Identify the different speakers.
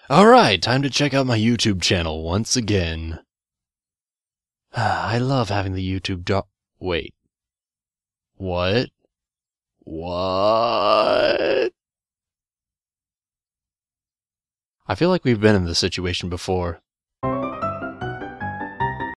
Speaker 1: Alright, time to check out my YouTube channel once again. I love having the YouTube Wait. What? What? I feel like we've been in this situation before.